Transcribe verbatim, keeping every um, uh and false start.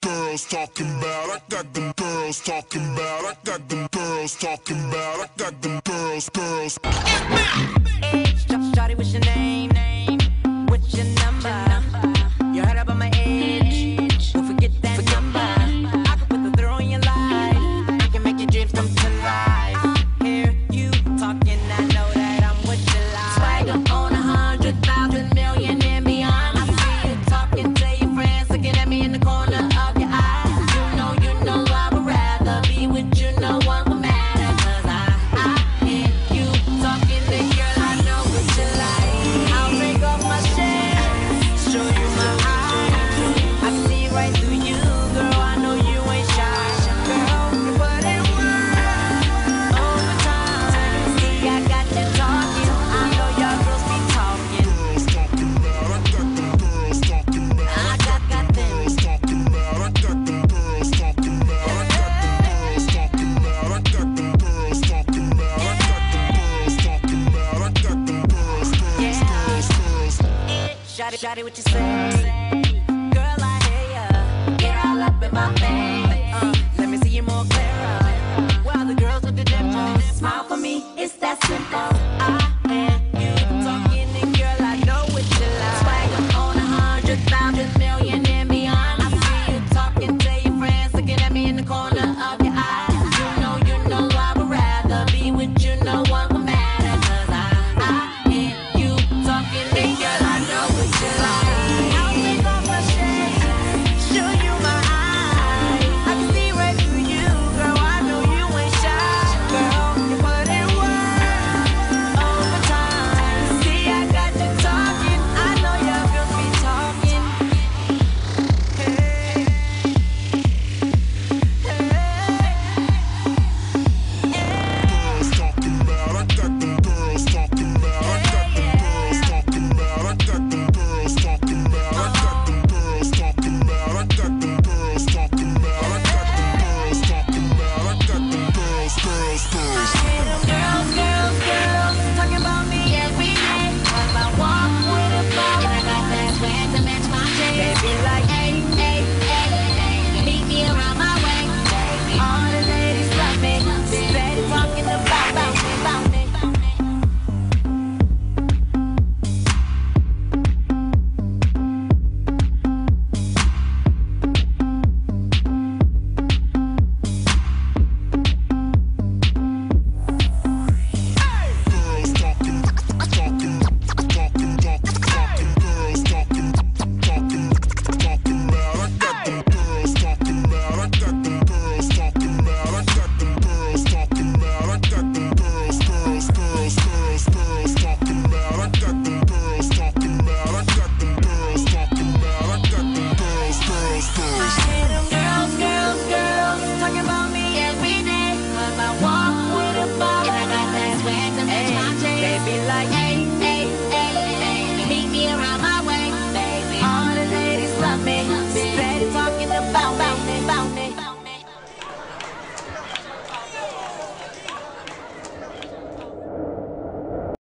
girls talking about. I got them girls talking about. I got them girls talking about. I got them girls, girls. Age, shawty, what's your name? What's your number? You heard about my age? Don't forget that number. I can put the thrill in your life. I can make your dreams come to life. Hear you talking, I know that I'm what you like. Swagga on a hundred thousand million and beyond. I see you talking to your friends, looking at me in the corner of your eyes. You know, you know I would rather be with you, no one would matter. Cause I, I hear you talking to girl, I know what you like. I'll take off my shades, show you my eyes. I see right through you, girl, I know you ain't shy. Girl, you put in work all the time. See, I got you talking, I know y'all girls be talking. Girls talking about. I got them girls talking about. I got, got them. Girls talking about. I got them girls talking about. I got them girls talking about. I got them girls talking about. I got them girls talking about. I got them girls, girls, girls, girls. Shawty, shawty, what you say?